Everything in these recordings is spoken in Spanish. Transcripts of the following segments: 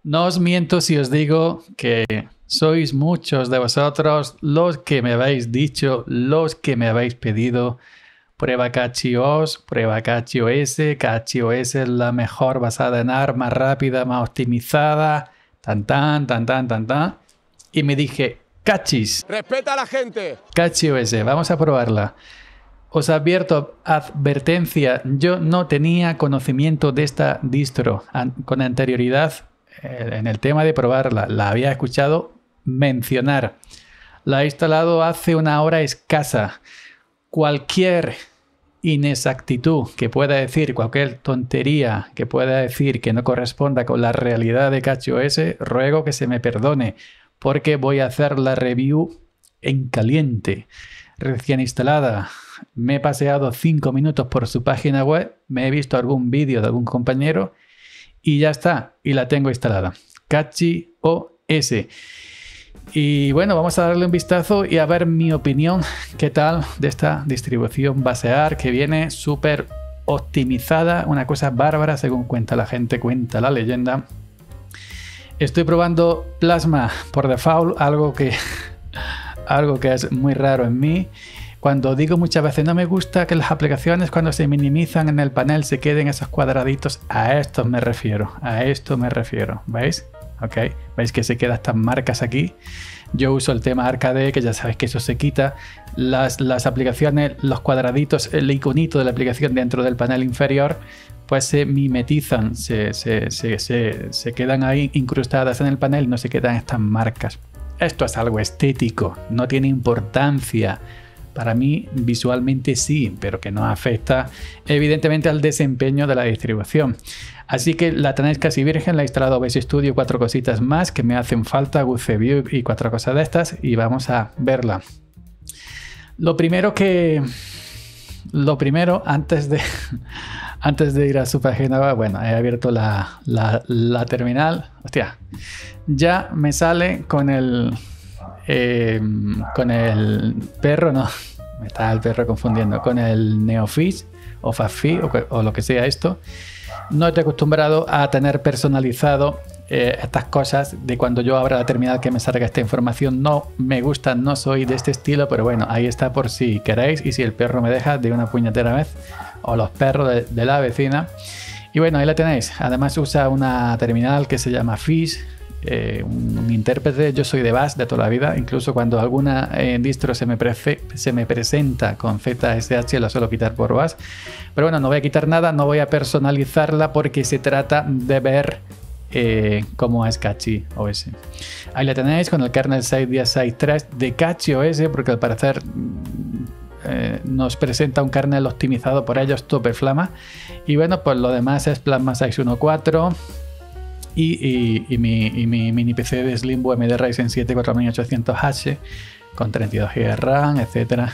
No os miento si os digo que sois muchos de vosotros los que me habéis dicho, los que me habéis pedido prueba CatchyOS, prueba CatchyOS. CatchyOS es la mejor basada en ARM, más rápida, más optimizada, tan. Y me dije, Cachis. Respeta a la gente. CatchyOS, vamos a probarla. Os advierto, advertencia, yo no tenía conocimiento de esta distro con anterioridad. En el tema de probarla, la había escuchado mencionar. La he instalado hace una hora escasa. Cualquier inexactitud que pueda decir, cualquier tontería que pueda decir que no corresponda con la realidad de CatchyOS, ruego que se me perdone, porque voy a hacer la review en caliente, recién instalada. Me he paseado 5 minutos por su página web, me he visto algún vídeo de algún compañero y ya está, y la tengo instalada. CatchyOS. Y bueno, vamos a darle un vistazo y a ver mi opinión, qué tal de esta distribución base ARM que viene súper optimizada, una cosa bárbara según cuenta la gente, cuenta la leyenda. Estoy probando Plasma por default, algo que es muy raro en mí. Cuando digo muchas veces no me gusta que las aplicaciones cuando se minimizan en el panel se queden esos cuadraditos, a esto me refiero, ¿veis? Ok, veis que se quedan estas marcas aquí. Yo uso el tema Arcade, que ya sabéis que eso se quita. Las aplicaciones, los cuadraditos, el iconito de la aplicación dentro del panel inferior, pues se mimetizan, se quedan ahí incrustadas en el panel, no se quedan estas marcas. Esto es algo estético, no tiene importancia. Para mí visualmente sí, pero que no afecta evidentemente al desempeño de la distribución. Así que la tenéis casi virgen, la he instalado OBS Studio, 4 cositas más que me hacen falta, GoodView y 4 cosas de estas, y vamos a verla. Lo primero, antes de ir a su página web, bueno, he abierto la terminal. Hostia, ya me sale con el perro, no, me está el perro confundiendo, con el NeoFish o FastFish o lo que sea esto. No estoy acostumbrado a tener personalizado estas cosas de cuando yo abra la terminal que me salga esta información. No me gusta, no soy de este estilo, pero bueno, ahí está por si queréis y si el perro me deja de una puñetera vez, o los perros de la vecina. Y bueno, ahí la tenéis. Además usa una terminal que se llama Fish, un intérprete. Yo soy de Bash de toda la vida, incluso cuando alguna distro se me presenta con ZSH la suelo quitar por Bash, pero bueno, no voy a quitar nada, no voy a personalizarla porque se trata de ver cómo es CatchyOS. Ahí la tenéis con el kernel 6.10.6.3 de CatchyOS, porque al parecer nos presenta un kernel optimizado por ellos, tope flama. Y bueno, pues lo demás es Plasma 6.1.4 y mi mini PC de Slimbo AMD Ryzen 7 4800H con 32 GB de RAM, etcétera.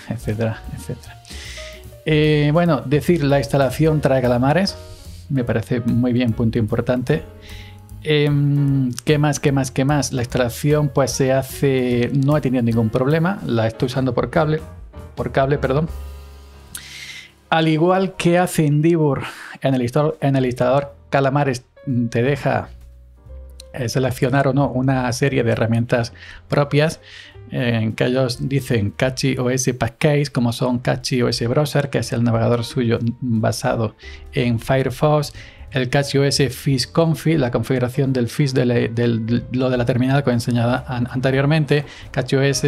Bueno, decir la instalación trae calamares, me parece muy bien, punto importante. ¿Qué más? La instalación pues se hace, no he tenido ningún problema, la estoy usando por cable, perdón. Al igual que hace Endeavour en el instalador Calamares, te deja seleccionar o no una serie de herramientas propias que ellos dicen CatchyOS Package, como son CatchyOS Browser, que es el navegador suyo basado en Firefox, el CatchyOS Fish Config, la configuración del Fish lo de la terminal que he enseñado anteriormente, CatchyOS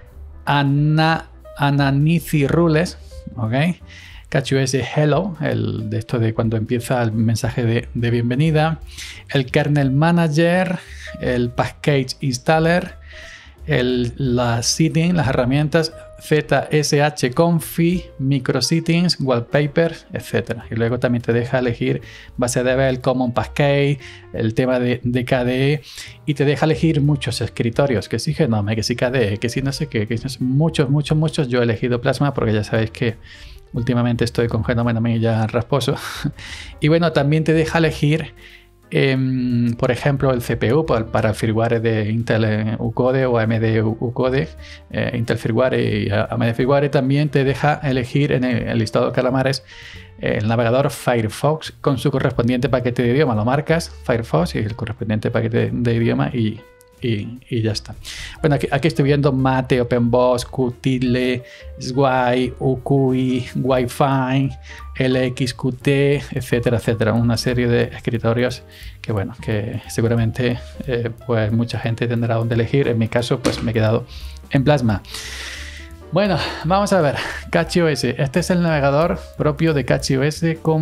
Ananisi Rules, ¿ok? CatchyOS Hello, el de esto de cuando empieza el mensaje de bienvenida, el Kernel Manager, el Package Installer, las settings, las herramientas ZSH Config, Micro Settings, Wallpaper, etc. Y luego también te deja elegir base de datos, el Common Package, el tema de KDE, y te deja elegir muchos escritorios, que sí Genome, que sí KDE, que sí no sé qué, que sí muchos. Yo he elegido Plasma porque ya sabéis que últimamente estoy con Genome ya rasposo. Y bueno, también te deja elegir Por ejemplo, el CPU para el firmware de Intel Ucode o AMD Ucode, Intel Firmware y AMD Firmware también te deja elegir en el listado de calamares el navegador Firefox con su correspondiente paquete de idioma. Lo marcas, Firefox, y el correspondiente paquete de idioma y ya está. Bueno, aquí estoy viendo Mate, OpenBox, Qtile, Sway, UQI, Wi-Fi, LXQT, etcétera, etcétera. Una serie de escritorios que, bueno, que seguramente pues mucha gente tendrá donde elegir. En mi caso, pues me he quedado en Plasma. Bueno, vamos a ver. CatchOS. Este es el navegador propio de CatchOS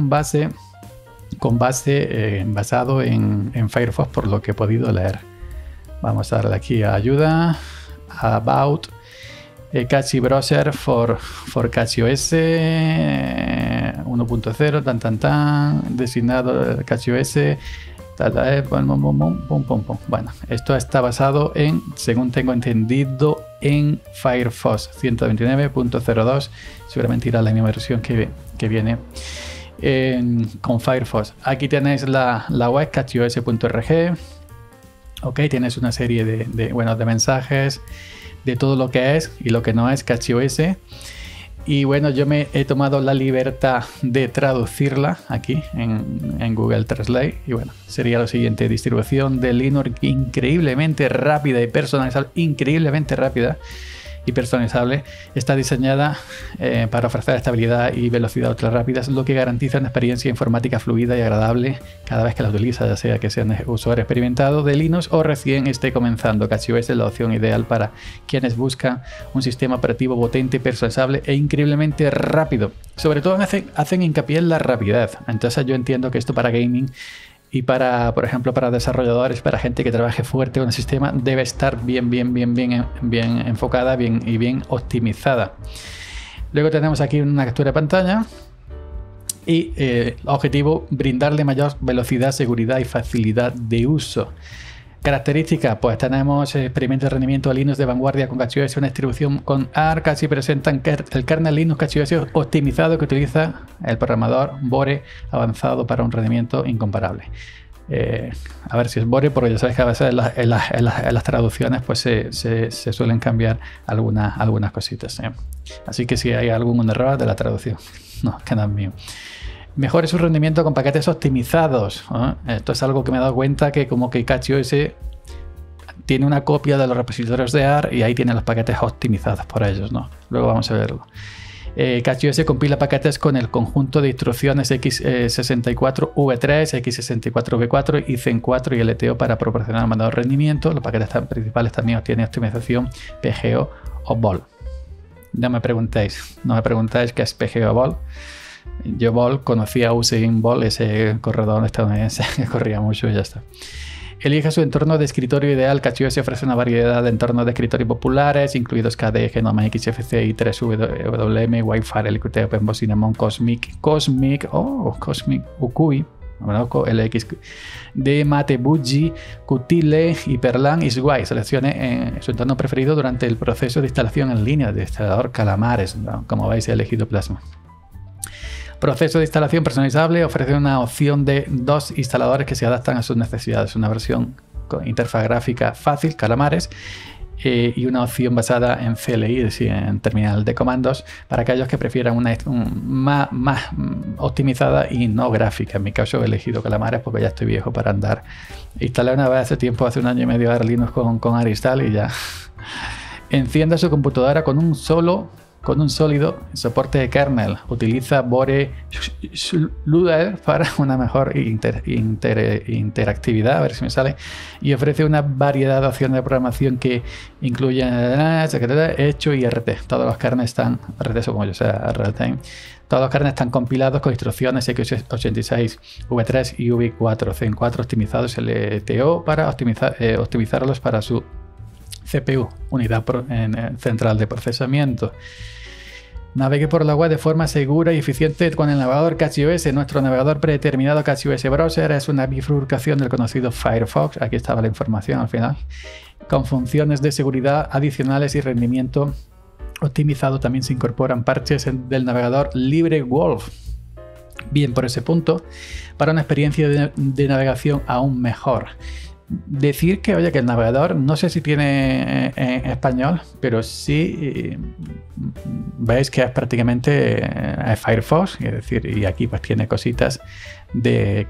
basado en Firefox, por lo que he podido leer. Vamos a darle aquí a ayuda, a About, Catchy Browser for CatchOS 1.0, designado CatchOS. Bueno, esto está basado en, según tengo entendido, en Firefox 129.02. Seguramente irá la misma versión que viene con Firefox. Aquí tenéis la web catchos.org. Ok, tienes una serie de mensajes de todo lo que es y lo que no es CatchOS. Y bueno, yo me he tomado la libertad de traducirla aquí en Google Translate. Y bueno, sería lo siguiente: distribución de Linux increíblemente rápida y personalizable. Increíblemente rápida y personalizable. Está diseñada para ofrecer estabilidad y velocidad ultra rápidas, lo que garantiza una experiencia informática fluida y agradable cada vez que la utiliza, ya sea que sea un usuario experimentado de Linux o recién esté comenzando. CatchOS es la opción ideal para quienes buscan un sistema operativo potente, personalizable e increíblemente rápido. Sobre todo hacen hincapié en la rapidez. Entonces yo entiendo que esto para gaming y para, por ejemplo, para desarrolladores, para gente que trabaje fuerte con el sistema, debe estar bien enfocada, bien optimizada. Luego tenemos aquí una captura de pantalla y objetivo: brindarle mayor velocidad, seguridad y facilidad de uso. Características: pues tenemos experimentos de rendimiento de Linux de vanguardia con CatchOS, una distribución con ARC. Casi presentan el kernel Linux CatchOS optimizado que utiliza el programador Bore avanzado para un rendimiento incomparable. A ver si es Bore, porque ya sabéis que a veces en las traducciones pues se suelen cambiar algunas cositas. Así que si hay algún error de la traducción, no, que no es mío. Mejore su rendimiento con paquetes optimizados. Esto es algo que me he dado cuenta, que como que CatchOS tiene una copia de los repositorios de ARC y ahí tiene los paquetes optimizados por ellos, ¿no? Luego vamos a verlo. CatchOS compila paquetes con el conjunto de instrucciones x64v3, x64v4 y zen4 y LTO para proporcionar mayor rendimiento. Los paquetes principales también tienen optimización PGO o vol. No me preguntéis qué es PGO o vol. Yo Bolt conocía a Usain Bolt, ese corredor estadounidense que corría mucho y ya está. Elige su entorno de escritorio ideal. CatchOS ofrece una variedad de entornos de escritorio populares, incluidos KDE, Genoma, XFCE, i3WM, Wi-Fi, LQT, OpenBox, Cinnamon, Cosmic, UQI, LX, Mate, Budgie, Qtile, Hyperland y Sway. Seleccione su entorno preferido durante el proceso de instalación en línea de instalador Calamares, ¿no? Como veis, he elegido Plasma. Proceso de instalación personalizable: ofrece una opción de 2 instaladores que se adaptan a sus necesidades. Una versión con interfaz gráfica fácil, Calamares, y una opción basada en CLI, es decir, en terminal de comandos, para aquellos que prefieran una más optimizada y no gráfica. En mi caso he elegido Calamares porque ya estoy viejo para andar. Instalé una vez hace tiempo, hace un año y medio, Arch Linux con Aristal y ya. Encienda su computadora con un sólido soporte de kernel. Utiliza Bore Schluder para una mejor interactividad, a ver si me sale, y ofrece una variedad de opciones de programación que incluyen hecho y RT. Todos los kernels están RT, como yo sea RT. Todos los kernels están compilados con instrucciones x86, v3 y v4, zen4 optimizados LTO para optimizarlos para su CPU, unidad central de procesamiento. Navegue por la web de forma segura y eficiente con el navegador CatchOS. Nuestro navegador predeterminado CatchOS Browser es una bifurcación del conocido Firefox. Aquí estaba la información al final. Con funciones de seguridad adicionales y rendimiento optimizado, también se incorporan parches del navegador LibreWolf bien por ese punto, para una experiencia de navegación aún mejor. Decir que, oye, que el navegador, no sé si tiene en español, pero sí veis que es prácticamente Firefox, es decir, y aquí pues tiene cositas de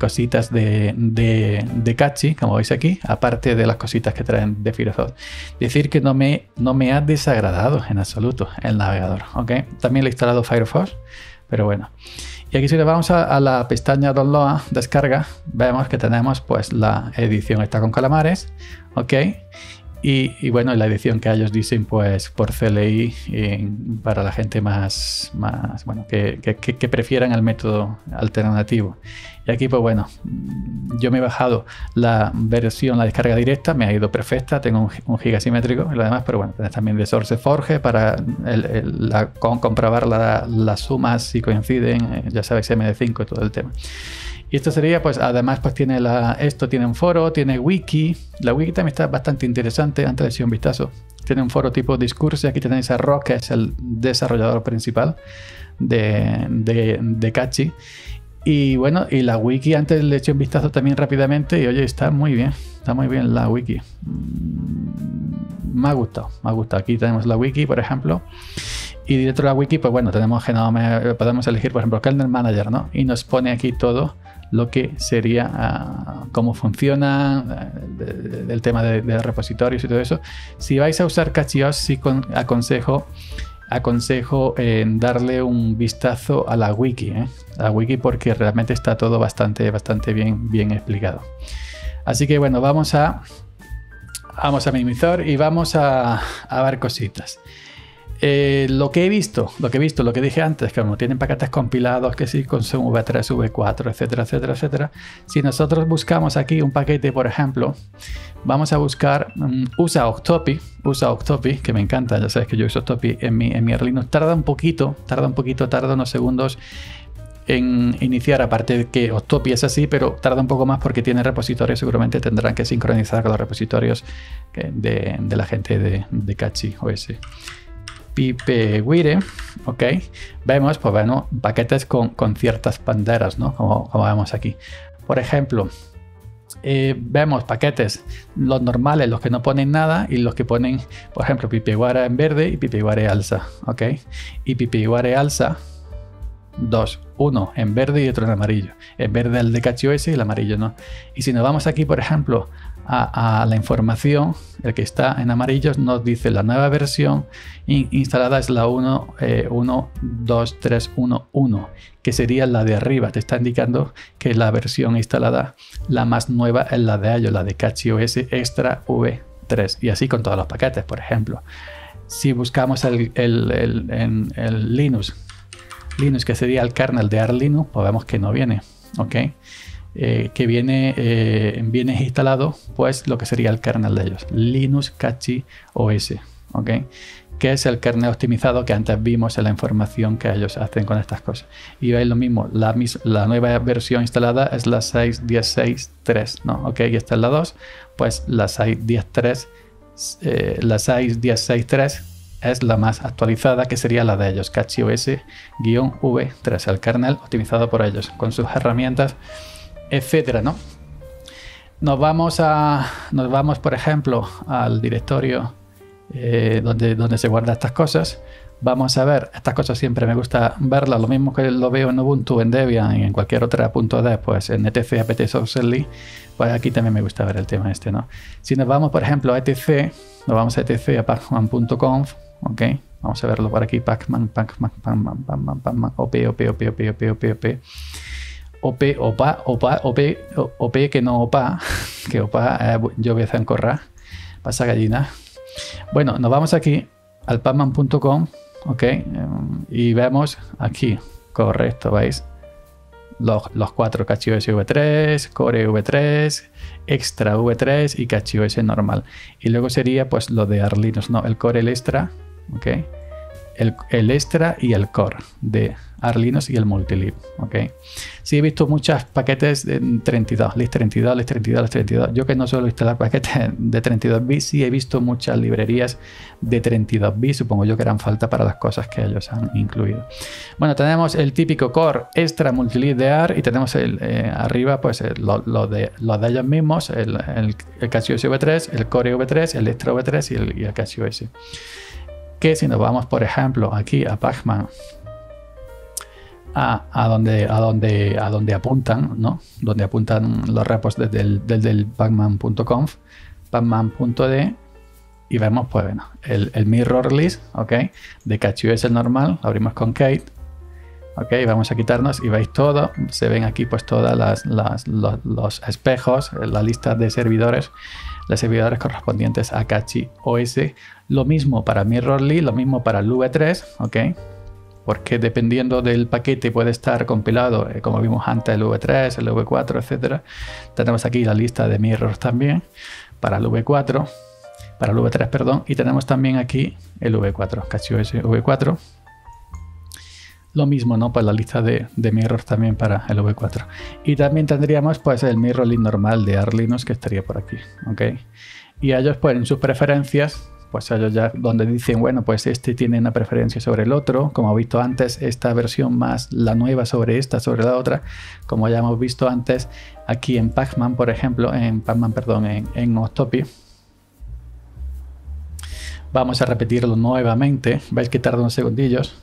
Catchy, como veis aquí, aparte de las cositas que traen de Firefox. Decir que no me ha desagradado en absoluto el navegador, ¿ok? También le he instalado Firefox, pero bueno. Y aquí si le vamos a la pestaña Download, descarga, vemos que tenemos pues la edición está con calamares, ¿ok? Y bueno, la edición que ellos dicen pues por CLI para la gente más bueno, que prefieran el método alternativo. Y aquí pues bueno, yo me he bajado la versión, la descarga directa, me ha ido perfecta, tengo un giga simétrico y lo demás, pero bueno, tenés también de SourceForge para comprobar las sumas si coinciden, ya sabéis, MD5 y todo el tema. Y esto sería, pues además pues tiene esto tiene un foro, tiene wiki. La wiki también está bastante interesante, antes de echar un vistazo. Tiene un foro tipo discurso y aquí tenéis a Rock, que es el desarrollador principal de Catchy. Y bueno, y la wiki antes le eché un vistazo también rápidamente y oye, está muy bien la wiki. Me ha gustado. Aquí tenemos la wiki, por ejemplo. Y dentro de la wiki, pues bueno, tenemos Genome, podemos elegir, por ejemplo, Kernel Manager, ¿no? Y nos pone aquí todo lo que sería cómo funciona el tema de repositorios y todo eso. Si vais a usar CatchyOS, sí aconsejo darle un vistazo a la wiki, a la wiki, porque realmente está todo bastante bien explicado. Así que bueno, vamos a minimizar y vamos a ver cositas. Lo que he visto, lo que dije antes, que como tienen paquetes compilados, que sí, con V3, V4, etcétera, etcétera, etcétera. Si nosotros buscamos aquí un paquete, por ejemplo, vamos a buscar usa Octopi, que me encanta, ya sabes que yo uso Octopi en mi Linux. Tarda unos segundos en iniciar, aparte de que Octopi es así, pero tarda un poco más porque tiene repositorios, seguramente tendrán que sincronizar con los repositorios de la gente de CatchyOS. Pipewire, ok, vemos pues bueno, paquetes con ciertas banderas, ¿no? Como vemos aquí. Por ejemplo, vemos paquetes, los normales, los que no ponen nada, y los que ponen, por ejemplo, Pipewire en verde y Pipewire alza, ok, y Pipewire alza, uno en verde y otro en amarillo. En verde el de CatchyOS y el amarillo no. Y si nos vamos aquí, por ejemplo, a la información, el que está en amarillo nos dice la nueva versión instalada es la 1.2.3.1.1, que sería la de arriba. Te está indicando que la versión instalada, la más nueva, es la de ellos, la de CatchyOS Extra V3. Y así con todos los paquetes, por ejemplo. Si buscamos el Linux, que sería el kernel de ARLinux, pues vemos que no viene, ¿ok? Que viene instalado pues lo que sería el kernel de ellos, Linux CatchyOS, ¿ok? Que es el kernel optimizado que antes vimos en la información que ellos hacen con estas cosas. Y veis lo mismo, la nueva versión instalada es la 6.16.3, ¿no? Ok, y esta es la 2, pues la 6.16.3 es la más actualizada, que sería la de ellos, CatchyOS-V3, el kernel optimizado por ellos, con sus herramientas, etcétera, ¿no? Nos vamos, por ejemplo, al directorio donde se guardan estas cosas. Vamos a ver, estas cosas siempre me gusta verlas, lo mismo que lo veo en Ubuntu, en Debian y en cualquier otra .dev, pues en etc apt sourcely, pues aquí también me gusta ver el tema este, ¿no? Si nos vamos, por ejemplo, a etc, nos vamos a etc, a pacman.conf, ok, vamos a verlo por aquí, pacman, op, que no opa, que opa, yo voy a encorrar, pasa gallina. Bueno, nos vamos aquí al pacman.com, ok, y vemos aquí, correcto, ¿veis? Los cuatro, CatchyOS V3, Core V3, Extra V3 y CatchyOS normal. Y luego sería pues lo de ARLinux, no, el Core, el Extra, ok, el extra y el core de Arch y el multilib. ¿Okay? Sí, he visto muchos paquetes de 32, list 32, list 32, list 32. Yo que no suelo instalar paquetes de 32 bits, sí he visto muchas librerías de 32 bits. Supongo yo que eran falta para las cosas que ellos han incluido. Bueno, tenemos el típico core extra multilib de Arch y tenemos arriba pues lo de ellos mismos, el CacheOS V3, el Core V3, el extra V3 y el CacheOS. Que si nos vamos, por ejemplo, aquí a Pacman, a donde apuntan, ¿no? Donde apuntan los repos desde el pacman.conf, pacman.d, y vemos, pues bueno, el mirror list, ¿ok? De CacheOS el normal, abrimos con Kate, ¿ok? Vamos a quitarnos y veis todo, se ven aquí pues todas los espejos, la lista de servidores, los servidores correspondientes a CacheOS. Lo mismo para mirror list, lo mismo para el V3, ¿ok? Porque dependiendo del paquete puede estar compilado, como vimos antes, el V3, el V4, etcétera. Tenemos aquí la lista de mirrors también para el V4, para el V3, perdón, y tenemos también aquí el V4, CacheOS V4. Lo mismo, ¿no? Pues la lista de mirrors también para el V4. Y también tendríamos pues el mirror list normal de Arch Linux que estaría por aquí, ¿ok? Y ellos pues en sus preferencias, pues ellos ya donde dicen, bueno, pues este tiene una preferencia sobre el otro, como he visto antes, esta versión más la nueva sobre esta, sobre la otra, como ya hemos visto antes aquí en Pacman, por ejemplo, en Octopi. Vamos a repetirlo nuevamente, veis que tarda unos segundillos,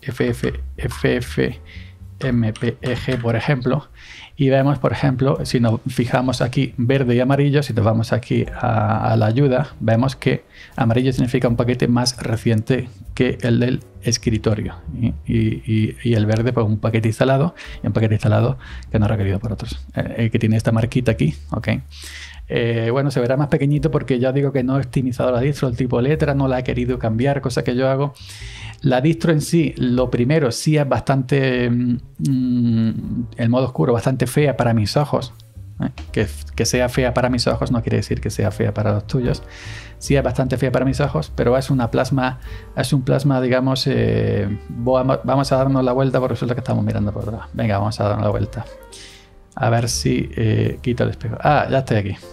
FFmpeg, por ejemplo, y vemos, por ejemplo, si nos fijamos aquí verde y amarillo, si nos vamos aquí a la ayuda, vemos que amarillo significa un paquete más reciente que el del escritorio y el verde pues un paquete instalado, y un paquete instalado que no es requerido por otros, que tiene esta marquita aquí, ¿ok? Bueno, se verá más pequeñito porque ya digo que no he optimizado la distro, el tipo letra, no la he querido cambiar, cosa que yo hago. La distro en sí, lo primero, sí es bastante, el modo oscuro, bastante fea para mis ojos. Que sea fea para mis ojos no quiere decir que sea fea para los tuyos. Sí es bastante fea para mis ojos, pero es un plasma, digamos, vamos a darnos la vuelta porque resulta que estamos mirando por atrás. Venga, vamos a darnos la vuelta. A ver si quito el espejo. Ah, ya estoy aquí.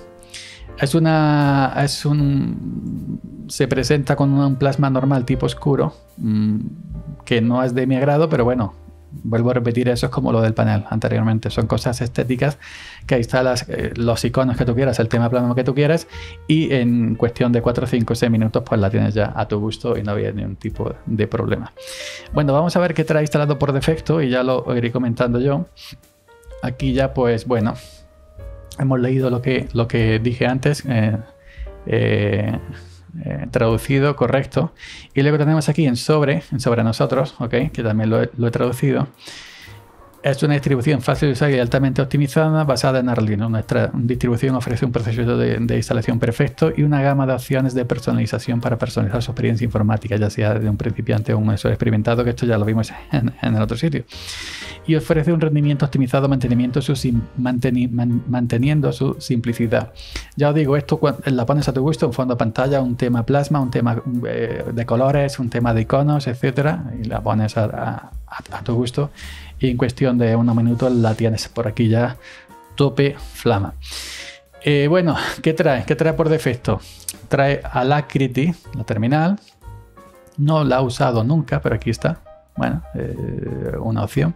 Se presenta con un plasma normal tipo oscuro, que no es de mi agrado, pero bueno, vuelvo a repetir, eso es como lo del panel anteriormente, son cosas estéticas que instalas los iconos que tú quieras, el tema plasma que tú quieras, y en cuestión de 4, 5, 6 minutos pues la tienes ya a tu gusto y no había ningún tipo de problema. Bueno, vamos a ver qué trae instalado por defecto y ya lo iré comentando yo. Aquí ya pues bueno, hemos leído lo que dije antes, traducido, correcto, y luego tenemos aquí en sobre nosotros, ¿ok? Que también lo he traducido. Es una distribución fácil de usar y altamente optimizada basada en Arch Linux. Nuestra distribución ofrece un proceso de instalación perfecto y una gama de opciones de personalización para personalizar su experiencia informática, ya sea de un principiante o un usuario experimentado, que esto ya lo vimos en el otro sitio. Y ofrece un rendimiento optimizado manteniendo su simplicidad. Ya os digo, esto la pones a tu gusto, un fondo de pantalla, un tema plasma, un tema de colores, un tema de iconos, etcétera, y la pones a tu gusto. Y en cuestión de unos minutos la tienes por aquí ya tope flama. Bueno, ¿qué trae? ¿Qué trae por defecto? Trae Alacrity, la terminal. No la he usado nunca, pero aquí está. Bueno, una opción.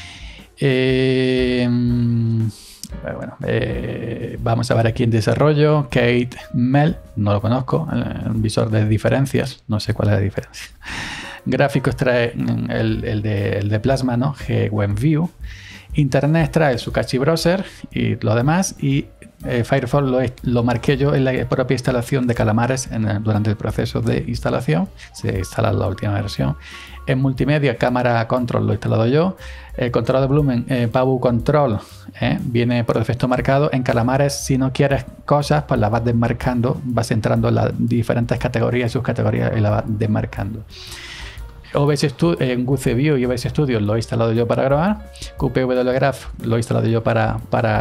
Vamos a ver aquí en desarrollo. Kate Mel, no lo conozco. Un visor de diferencias, no sé cuál es la diferencia. Gráficos trae el de Plasma, ¿no? GWenView. Internet trae su Cache Browser y lo demás. Y Firefox lo marqué yo en la propia instalación de Calamares durante el proceso de instalación. Se instala la última versión. En multimedia, cámara control lo he instalado yo. Control de volumen, Pabu Control, viene por defecto marcado. En Calamares, si no quieres cosas, pues las vas desmarcando. Vas entrando en las diferentes categorías y subcategorías y las vas desmarcando. OBS Studio, en GWView y OBS Studio lo he instalado yo para grabar. QPWGraph lo he instalado yo para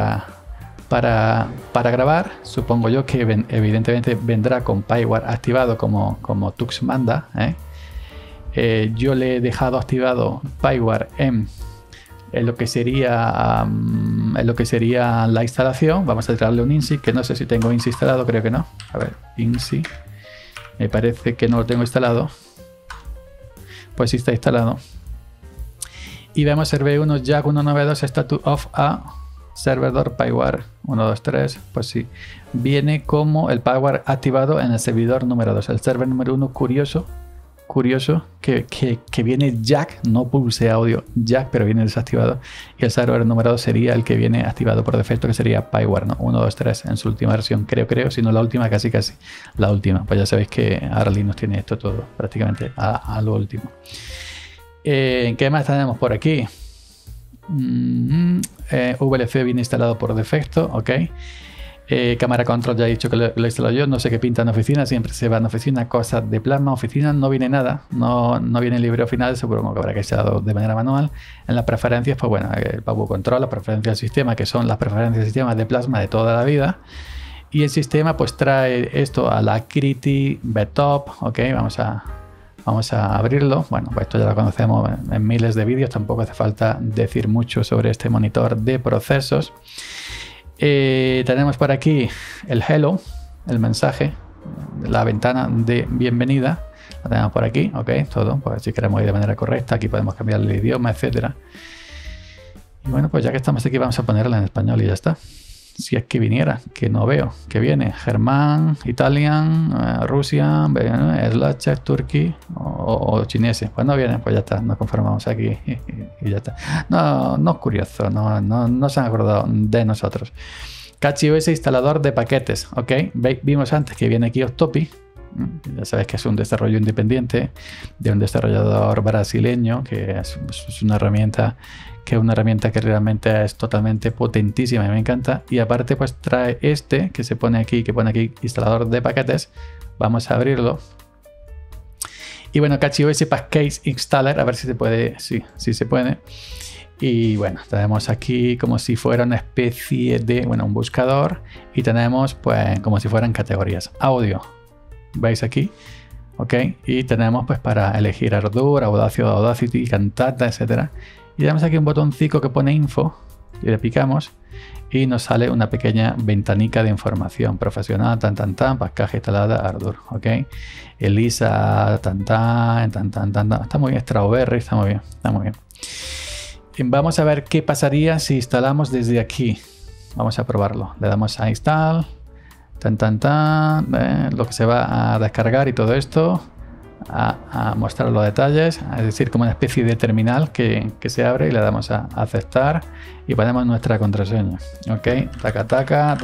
grabar. Supongo yo que evidentemente vendrá con Pyware activado como Tux manda. yo le he dejado activado PyWare en lo que sería la instalación. Vamos a tirarle un INSI, que no sé si tengo INSI instalado, creo que no. A ver, INSI, me parece que no lo tengo instalado. Pues sí está instalado. Y vamos a server 1 jack 192 status of a servidor PyWare 123. Pues sí, viene como el PyWare activado en el servidor número 2. El server número 1, curioso que viene jack, no pulse audio jack, pero viene desactivado. Y el server número 2 sería el que viene activado por defecto, que sería PyWare, ¿no? 123 en su última versión, creo, si no la última, casi la última. Pues ya sabéis que ahora Linux tiene esto todo prácticamente a lo último. ¿Qué más tenemos por aquí? VLC viene instalado por defecto, ok. Cámara control ya he dicho que lo he instalado yo. No sé qué pinta en oficina, siempre se va en oficina, cosas de plasma. Oficina no viene nada, no viene el libreo final, seguro que habrá que instalado de manera manual. En las preferencias, pues bueno, el PowerView Control, las preferencias del sistema, que son las preferencias del sistema de plasma de toda la vida. Y el sistema pues trae esto a la Criti BTOP, ok. Vamos a abrirlo. Bueno, pues esto ya lo conocemos en miles de vídeos, tampoco hace falta decir mucho sobre este monitor de procesos. Tenemos por aquí el hello, el mensaje, la ventana de bienvenida. La tenemos por aquí, ok, todo. Pues si queremos ir de manera correcta, aquí podemos cambiar el idioma, etcétera. Y bueno, pues ya que estamos aquí, vamos a ponerla en español y ya está. Si es que viniera, que no veo, que viene Germán, Italian, Rusia, Slash, Turkey o chineses. Pues no vienen, pues ya está, nos conformamos aquí y ya está. No es curioso, no se han acordado de nosotros. CatchOS instalador de paquetes, ok. Vimos antes que viene aquí Octopi. Ya sabes que es un desarrollo independiente de un desarrollador brasileño, que es una herramienta que realmente es totalmente potentísima y me encanta. Y aparte pues trae este que se pone aquí, instalador de paquetes. Vamos a abrirlo. Y bueno, CatchOS Package Installer, a ver si se puede. Sí se puede. Y bueno, tenemos aquí como si fuera una especie de, un buscador. Y tenemos pues como si fueran categorías. Audio, ¿veis aquí? Ok, y tenemos pues para elegir Ardour, Audacity, Cantata, etcétera. Y tenemos aquí un botoncito que pone info y le picamos y nos sale una pequeña ventanica de información profesional, pasaje instalada, Ardour, ok. Elisa, está muy bien, Strawberry, está muy bien. Y vamos a ver qué pasaría si instalamos desde aquí. Vamos a probarlo. Le damos a install, lo que se va a descargar y todo esto. A mostrar los detalles, es decir, como una especie de terminal que se abre y le damos a aceptar y ponemos nuestra contraseña, ok, taca.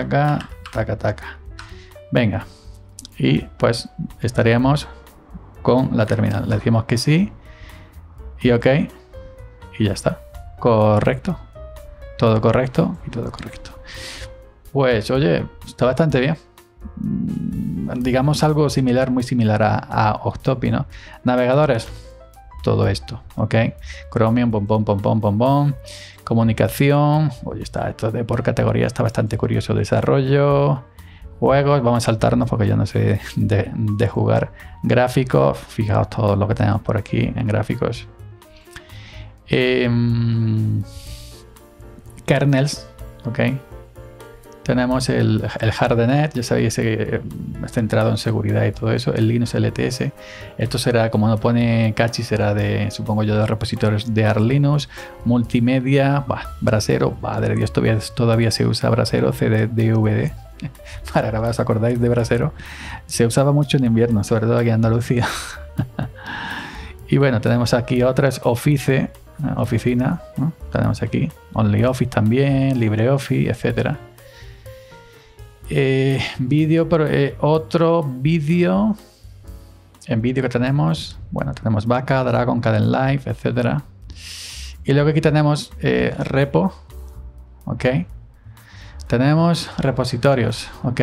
Venga, y pues estaríamos con la terminal. Le decimos que sí y ok y ya está, correcto, todo correcto y todo correcto. Pues oye, está bastante bien. Digamos algo similar, muy similar a Octopi, ¿no? Navegadores, todo esto, ok. Chromium, pom. Comunicación, oye, esto de por categoría está bastante curioso. Desarrollo, juegos, vamos a saltarnos porque yo no sé de jugar. Gráficos, fijaos todo lo que tenemos por aquí en gráficos. Kernels, ok. Tenemos el Hardenet, ya sabéis, centrado en seguridad y todo eso. El Linux LTS. Esto será, como no pone Cachi, será de, supongo yo, de repositorios de ARLinux. Multimedia, Brasero, madre Dios, todavía se usa Brasero, CD-DVD. Para grabar, ¿os acordáis de Brasero? Se usaba mucho en invierno, sobre todo aquí en Andalucía. Y bueno, tenemos aquí otras, Office, oficina, ¿no? Tenemos aquí OnlyOffice también, LibreOffice, etcétera. Otro vídeo. En vídeo que tenemos, tenemos Vaca, Dragon, Kdenlive, etcétera. Y luego aquí tenemos repo, ok. Tenemos repositorios, ok.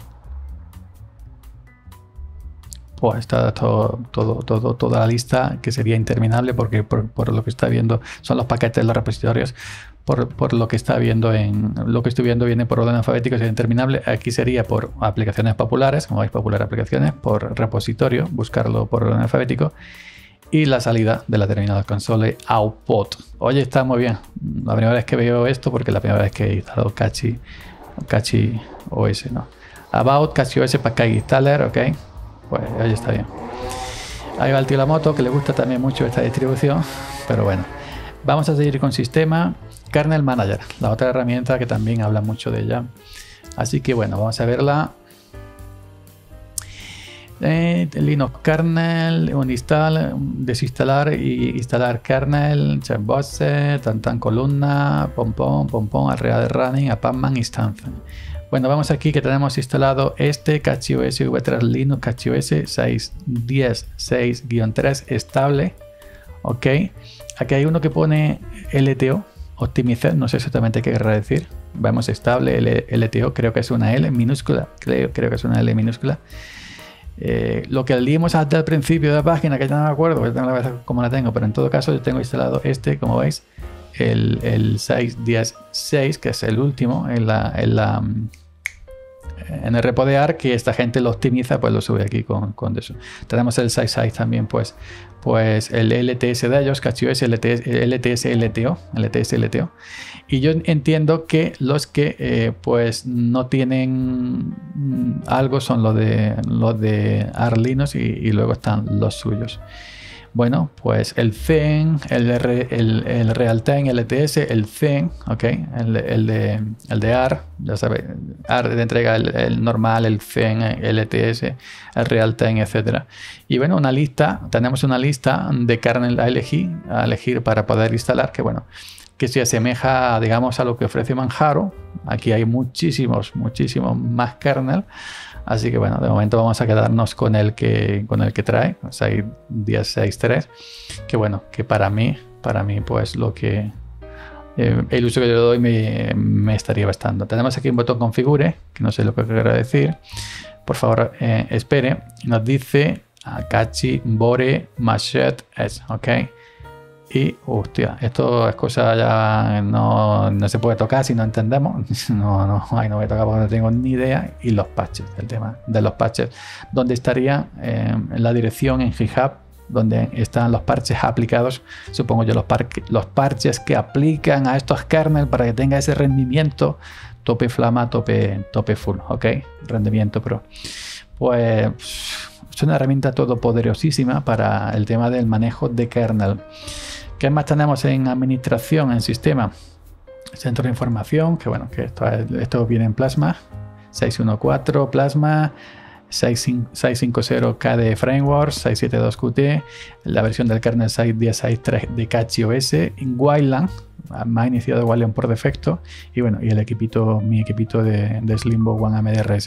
Pues está toda la lista, que sería interminable porque por lo que está viendo son los paquetes de los repositorios. Por lo que está viendo lo que estoy viendo viene por orden alfabético, sería interminable. Aquí sería por aplicaciones populares, como veis, popular aplicaciones, por repositorio, buscarlo por orden alfabético. y la salida de la terminal console output. Oye, está muy bien. La primera vez que veo esto, porque la primera vez que he instalado Catchy OS, ¿no? About Catchy OS Package Installer, ok. Pues oye, está bien. Ahí va el tío la moto, que le gusta también mucho esta distribución, pero bueno. Vamos a seguir con sistema. Kernel Manager, la otra herramienta que también habla mucho de ella. Así que bueno, vamos a verla. Linux kernel, uninstall, desinstalar y instalar kernel, checkboxes, tan columna, pom, array running, a pacman instance. Bueno, vamos aquí que tenemos instalado este CatchyOS V3 Linux CatchyOS 6.10.6-3 estable. Ok, aquí hay uno que pone LTO, optimizar, no sé exactamente qué querrá decir. Vemos estable, LTO, creo que es una L minúscula, creo que es una L minúscula. Lo que leímos hasta el principio de la página, que ya no me acuerdo cómo la tengo, pero en todo caso yo tengo instalado este, como veis, el 6.10.6, que es el último en el repo de ARC, que esta gente lo optimiza, pues lo sube aquí con eso. Tenemos el 6.6 también, pues el LTS de ellos, CatchyOS LTS LTO. Y yo entiendo que los que pues no tienen algo son los de ARC Linux y luego están los suyos. Bueno, pues el Zen, el Realtime LTS, el Zen, ok, el de ARC, ya sabéis, ARC de entrega el normal, el Zen, LTS, el Realtime, etcétera. Y bueno, tenemos una lista de kernel a elegir para poder instalar, que bueno, que se asemeja, digamos, a lo que ofrece Manjaro. Aquí hay muchísimos más kernel. Así que bueno, de momento vamos a quedarnos con el que trae, 6.10.6.3, que bueno, que para mí pues lo que el uso que yo le doy me estaría bastando. Tenemos aquí un botón configure, que no sé lo que querrá decir. Por favor, espere. Nos dice Catchy Bore Machet S, ok. Y, hostia, esto es cosa ya no se puede tocar si no entendemos. No voy a tocar porque no tengo ni idea. Y los patches, el tema de los patches. Donde estaría la dirección en GitHub, donde están los parches aplicados. Supongo yo los parches que aplican a estos kernels para que tenga ese rendimiento tope flama, tope full, ok. Rendimiento pro. Pues es una herramienta todopoderosísima para el tema del manejo de kernel. ¿Qué más tenemos en administración, en sistema? Centro de información, que bueno, que esto viene en Plasma, 6.1.4 Plasma, 6.5.0 KDE Framework, 6.7.2 Qt, la versión del kernel 6.10.6.3 de CatchyOS, en Wayland, me ha iniciado Wayland por defecto, y bueno, y mi equipito de Slimbo One AMDRS.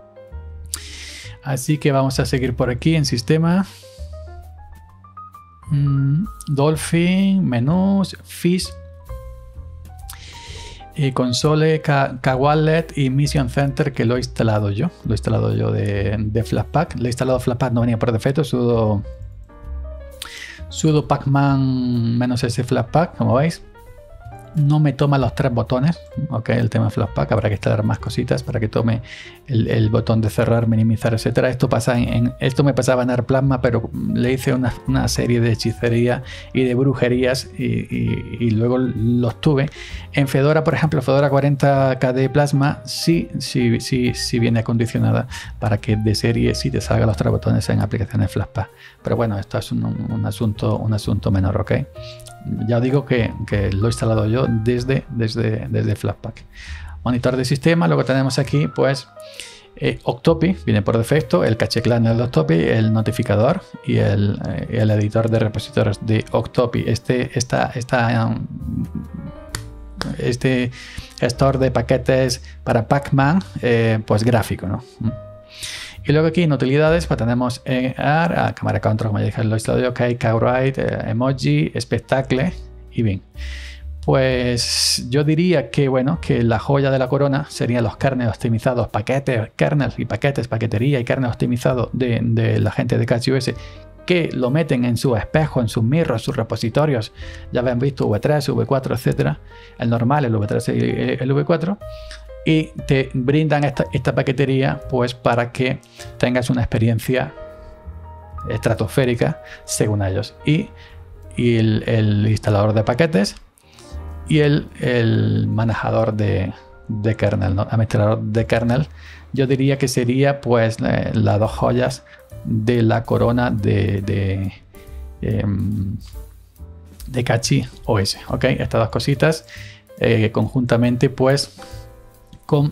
Así que vamos a seguir por aquí en sistema. Dolphin, menús, Fish, console, Kwallet y Mission Center, que lo he instalado yo. De Flatpak. Le he instalado Flatpak, no venía por defecto. Sudo pacman -s Flatpak, como veis. No me toma los 3 botones, ok, el tema Flatpak, habrá que instalar más cositas para que tome el botón de cerrar, minimizar, etcétera. Esto me pasaba en ARPlasma, pero le hice una serie de hechicería y de brujerías y luego los tuve. En Fedora, por ejemplo, Fedora 40 KDE Plasma sí viene acondicionada para que de serie sí te salgan los 3 botones en aplicaciones Flatpak. Pero bueno, esto es un asunto menor, ok. Ya os digo que lo he instalado yo desde Flatpak. Monitor de sistema, lo que tenemos aquí, pues Octopi, viene por defecto, el cache kernel de Octopi, el notificador y el editor de repositorios de Octopi. Este gestor de paquetes para Pacman, pues gráfico, ¿no? Y luego aquí en utilidades pues tenemos AR, cámara control, como ya dije, lo he instalado yo, OK, Cowrite, emoji, Spectacle y bien. Pues yo diría que bueno, que la joya de la corona serían los kernels optimizados, kernels y paquetes, paquetería y kernel optimizado de la gente de CatchyOS, que lo meten en su espejo, en sus mirrors, sus repositorios. Ya habéis visto V3, V4, etcétera. El normal, el V3 y el V4. Y te brindan esta paquetería pues para que tengas una experiencia estratosférica, según ellos. Y el instalador de paquetes y el manejador de kernel, ¿no? Administrador de kernel, yo diría que sería pues las dos joyas de la corona de CachyOS, ¿ok? Estas dos cositas conjuntamente pues con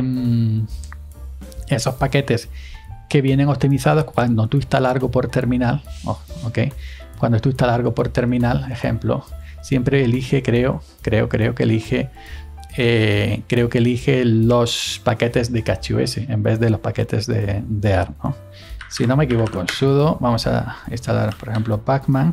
esos paquetes que vienen optimizados cuando tú instalas algo por terminal, ¿ok? Cuando tú instalas algo por terminal, ejemplo, siempre elige, creo que elige los paquetes de CachyOS en vez de los paquetes de ARM, ¿no? Si no me equivoco, sudo, vamos a instalar, por ejemplo, pacman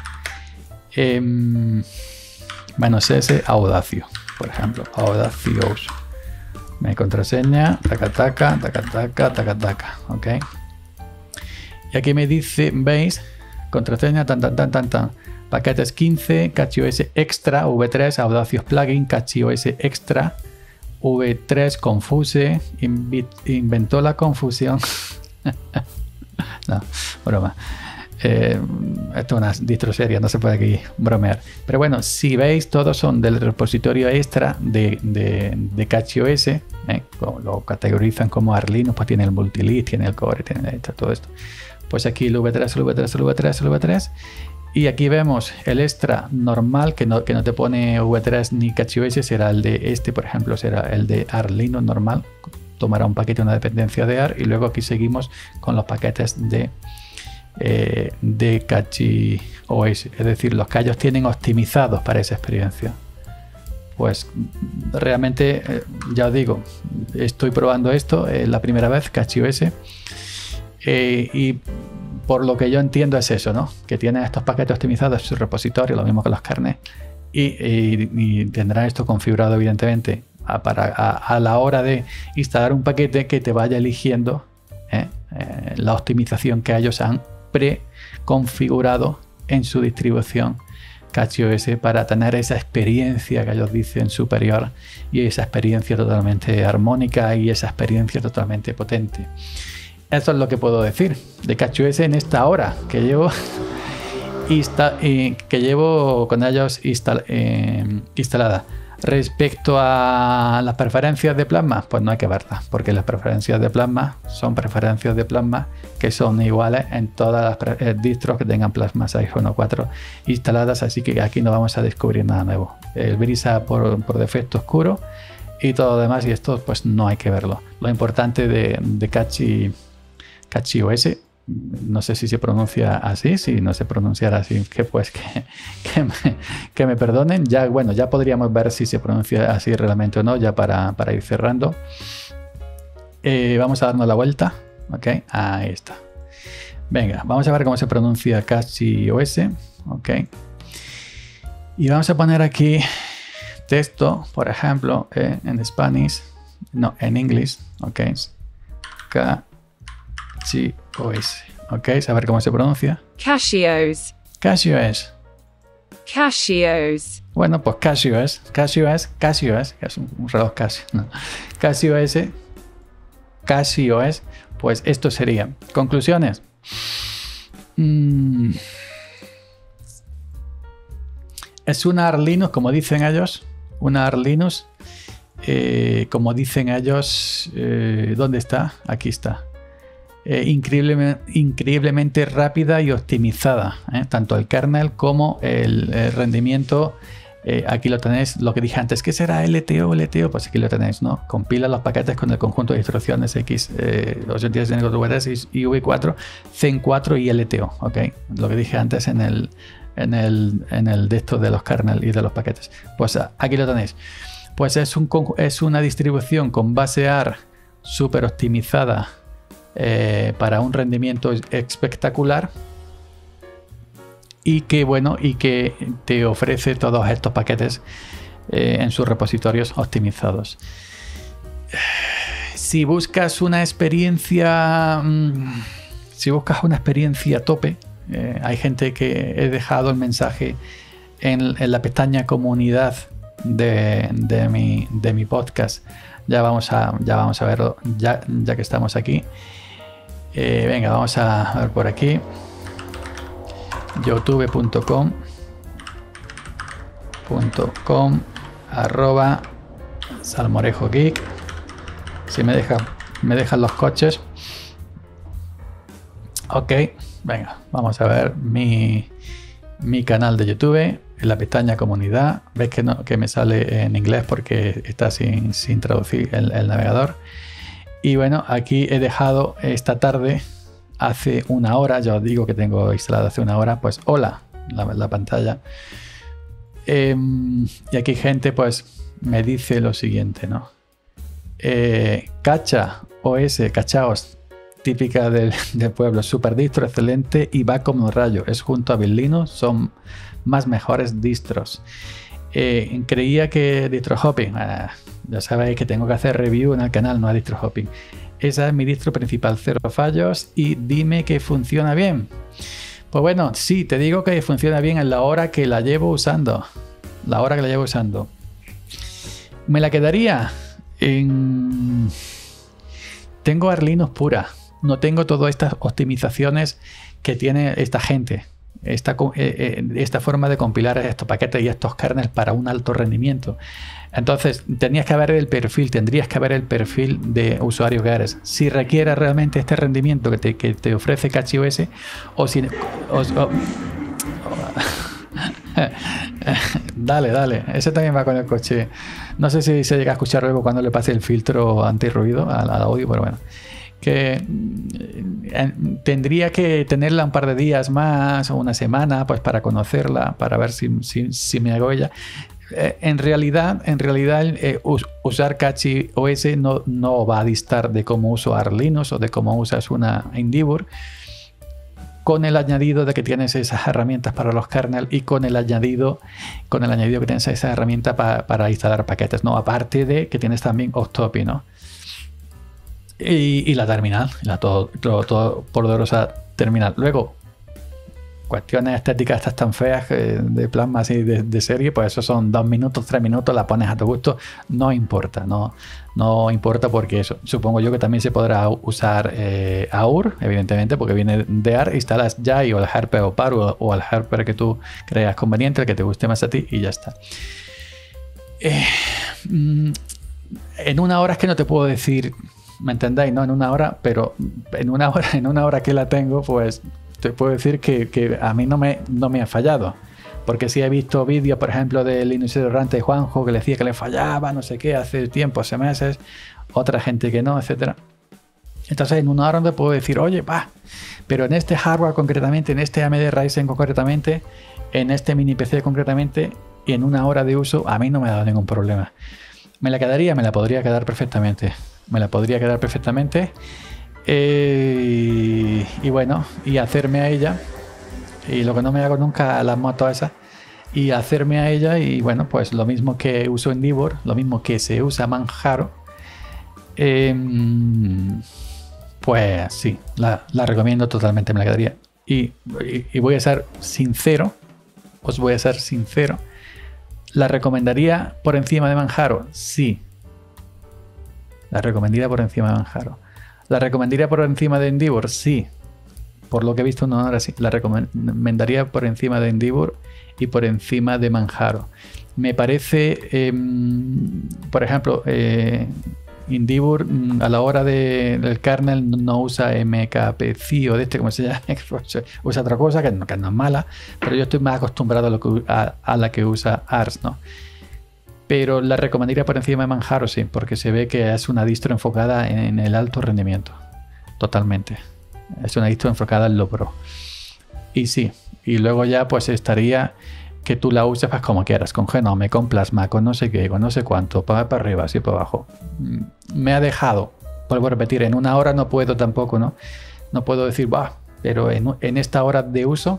-s Audacio, por ejemplo, Audacious. Mi contraseña, taca, ok. Y aquí me dice, ¿veis? Contraseña, tan. Paquetes 15, CachyOS Extra, V3, Audacious Plugin, CachyOS Extra, V3, Confuse, inventó la confusión. No, broma. Esto es una distro seria, no se puede aquí bromear. Pero bueno, si veis, todos son del repositorio extra de CachyOS. Lo categorizan como ARM Linux, pues tiene el multilist, tiene el core, tiene todo esto. Pues aquí el V3. Y aquí vemos el extra normal, que no te pone V3 ni CachyOS, será el de este, por ejemplo, será el de ARM Linux normal. Tomará un paquete, una dependencia de ARM, y luego aquí seguimos con los paquetes de CachyOS, es decir, los que ellos tienen optimizados para esa experiencia. Pues realmente, ya os digo, estoy probando esto la primera vez, CachyOS, y por lo que yo entiendo es eso, ¿no? Que tienen estos paquetes optimizados en su repositorio, lo mismo que los kernels, y tendrán esto configurado evidentemente a la hora de instalar un paquete que te vaya eligiendo la optimización que ellos han preconfigurado en su distribución CachyOS para tener esa experiencia que ellos dicen superior, y esa experiencia totalmente armónica y esa experiencia totalmente potente. Eso es lo que puedo decir de CachyOS en esta hora que llevo con ellos instalada. Respecto a las preferencias de Plasma, pues no hay que verlas, porque las preferencias de Plasma son preferencias de Plasma que son iguales en todas las distros que tengan Plasma 6.1.4 instaladas, así que aquí no vamos a descubrir nada nuevo. El Brisa por defecto oscuro y todo lo demás, y esto pues no hay que verlo. Lo importante de CachyOS, no sé si se pronuncia así, si no se pronunciara así, que pues que me perdonen. Ya, bueno, ya podríamos ver si se pronuncia así realmente o no, ya para ir cerrando. Vamos a darnos la vuelta, ok, ahí está. Venga, vamos a ver cómo se pronuncia CachyOS, ok. Y vamos a poner aquí texto, por ejemplo, en Spanish, no, en inglés, ok. CachyOS, ok, saber cómo se pronuncia. CachyOS. CachyOS. CachyOS. Bueno, pues CachyOS, que es un reloj Casio, no. CachyOS, pues esto sería. Conclusiones. Es una ARM Linux, como dicen ellos, una ARM Linux, como dicen ellos, ¿dónde está? Aquí está. Increíblemente rápida y optimizada, tanto el kernel como el rendimiento. Aquí lo tenéis, lo que dije antes, ¿qué será LTO? Pues aquí lo tenéis, ¿no? Compila los paquetes con el conjunto de instrucciones x86 y v4, Zen4 y LTO, ¿ok? Lo que dije antes en el de estos de los kernel y de los paquetes. Pues aquí lo tenéis. Pues es una distribución con base ARM súper optimizada para un rendimiento espectacular, y que te ofrece todos estos paquetes en sus repositorios optimizados. Si buscas una experiencia tope, hay gente que he dejado el mensaje en la pestaña comunidad de mi podcast. Ya vamos a verlo ya que estamos aquí. Venga, vamos a ver por aquí. youtube.com @salmorejogeek. Si me dejan los coches. Ok, venga, vamos a ver mi canal de YouTube en la pestaña comunidad. Ves que me sale en inglés porque está sin traducir el navegador. Y bueno, aquí he dejado esta tarde, hace una hora, ya os digo que tengo instalado hace una hora, pues hola, la pantalla. Y aquí gente pues me dice lo siguiente, ¿no? Cacha OS, cachaos, típica del pueblo, super distro, excelente y va como rayo, es junto a Bill Linux, son más mejores distros. Creía que distro hopping, ya sabéis que tengo que hacer review en el canal, no a distro hopping. Esa es mi distro principal, 0 fallos y dime que funciona bien. Pues bueno, sí, te digo que funciona bien en la hora que la llevo usando. La hora que la llevo usando. ¿Me la quedaría? Tengo Arlinux pura. No tengo todas estas optimizaciones que tiene esta gente. Esta forma de compilar estos paquetes y estos kernels para un alto rendimiento. Entonces, tendrías que ver el perfil de usuario que eres. Si requiere realmente este rendimiento que te ofrece CachiOS o si... Dale, ese también va con el coche. No sé si se llega a escuchar luego cuando le pase el filtro antirruido al audio, pero bueno. Que tendría que tenerla un par de días más o una semana pues para conocerla, para ver si me hago ella. En realidad usar CachiOS no va a distar de cómo uso Arlinux o de cómo usas una Endeavour, con el añadido de que tienes esas herramientas para los kernels y con el añadido que tienes esa herramienta para instalar paquetes, ¿no? Aparte de que tienes también Octopi, ¿no? Y la terminal, la todo poderosa terminal. Luego, cuestiones estéticas estas tan feas de plasma así de serie, pues eso son 2 minutos, 3 minutos, la pones a tu gusto, no importa, no importa porque eso, supongo yo que también se podrá usar AUR, evidentemente, porque viene de AR, instalas Jai o el Harper o Paru o el Harper que tú creas conveniente, el que te guste más a ti y ya está. En una hora es que no te puedo decir, ¿me entendéis? No en una hora, pero en una hora que la tengo, pues te puedo decir que a mí no me ha fallado. Porque sí he visto vídeos, por ejemplo, del Linux Errante de Juanjo, que le decía que le fallaba, no sé qué, hace tiempo, hace meses, otra gente que no, etcétera. Entonces en una hora no te puedo decir, oye, pero en este hardware concretamente, en este AMD Ryzen concretamente, en este mini PC concretamente, y en una hora de uso, a mí no me ha dado ningún problema. ¿Me la quedaría? Me la podría quedar perfectamente. Y bueno, y hacerme a ella, y lo que no me hago nunca a las motos esas, y hacerme a ella, y bueno, pues lo mismo que uso Endeavour, lo mismo que se usa Manjaro, pues sí, la recomiendo totalmente, me la quedaría. Y voy a ser sincero, ¿la recomendaría por encima de Manjaro? Sí. La recomendaría por encima de Manjaro. ¿La recomendaría por encima de Endeavour? Sí. Por lo que he visto en una hora, sí. La recomendaría por encima de Endeavour y por encima de Manjaro. Me parece, por ejemplo, Endeavour a la hora del kernel no usa MKPC o de como se llama, usa otra cosa que no es mala, pero yo estoy más acostumbrado a la que usa ARS, ¿no? Pero la recomendaría por encima de Manjaro, sí, porque se ve que es una distro enfocada en el alto rendimiento. Totalmente. Es una distro enfocada en lo pro. Y sí, y luego ya pues estaría que tú la uses pues como quieras, con Genome, con Plasma, con no sé qué, con no sé cuánto, para arriba, así para abajo. Me ha dejado, vuelvo a repetir, en una hora no puedo tampoco, ¿no? No puedo decir, pero en esta hora de uso...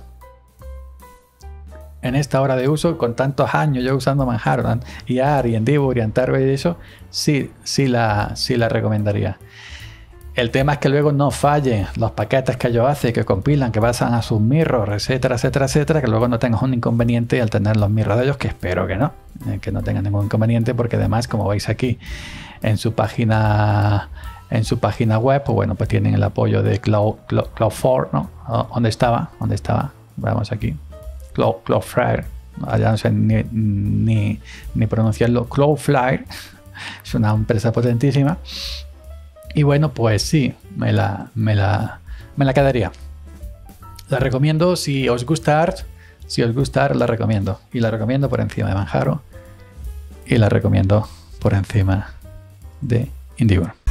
con tantos años yo usando Manjaro y AR y Endeavour y Antarve y eso, sí la recomendaría. El tema es que luego no fallen los paquetes que ellos hacen, que compilan, que pasan a sus mirrors, etcétera, que luego no tengas un inconveniente al tener los mirrors de ellos, que espero que no tengan ningún inconveniente, porque además, como veis aquí en su página web, pues bueno, pues tienen el apoyo de Cloud4, ¿no? ¿Dónde estaba? Vamos aquí. Cloudflare. Ya no sé ni pronunciarlo. Cloudflare. Es una empresa potentísima. Y bueno, pues sí, me la quedaría. La recomiendo si os gusta Arch. Si os gusta Arch, la recomiendo. Y la recomiendo por encima de Manjaro. Y la recomiendo por encima de Indigo.